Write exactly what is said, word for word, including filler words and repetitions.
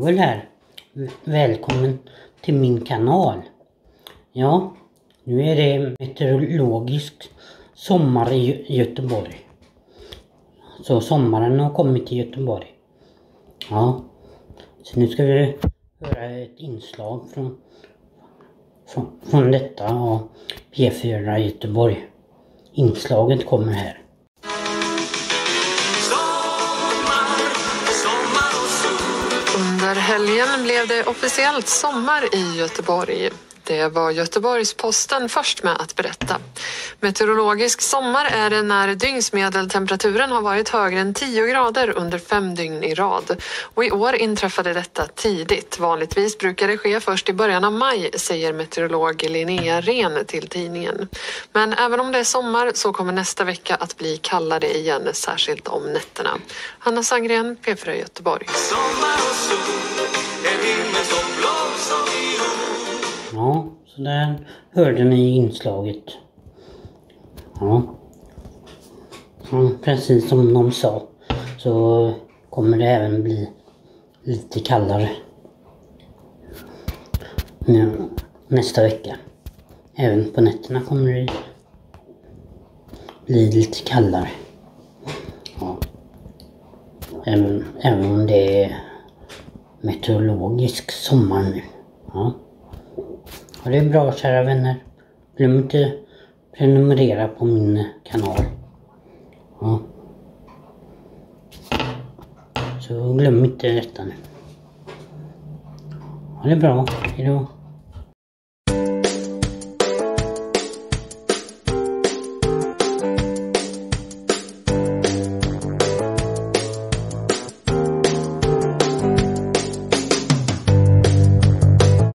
Joel här. Välkommen till min kanal. Ja, nu är det meteorologisk sommar i Göteborg. Så sommaren har kommit till Göteborg. Ja, så nu ska vi höra ett inslag från, från, från detta av P fyra Göteborg. Inslaget kommer här. Under helgen blev det officiellt sommar i Göteborg. Det var Göteborgs-Posten först med att berätta. Meteorologisk sommar är det när dygnsmedeltemperaturen har varit högre än tio grader under fem dygn i rad. Och i år inträffade detta tidigt. Vanligtvis brukar det ske först i början av maj, säger meteorolog Linnea Ren till tidningen. Men även om det är sommar så kommer nästa vecka att bli kallare igen, särskilt om nätterna. Hanna Sandgren, P fyra Göteborg. Ja, så där hörde ni inslaget. Ja. Ja, precis som de sa så kommer det även bli lite kallare nu, nästa vecka. Även på nätterna kommer det bli lite kallare. Ja. Även, även om det är meteorologisk sommar nu. Ja. Och det är bra, kära vänner. Glöm inte prenumerera på min kanal. Ja. Så glöm inte detta nu. Ha det bra. Hejdå.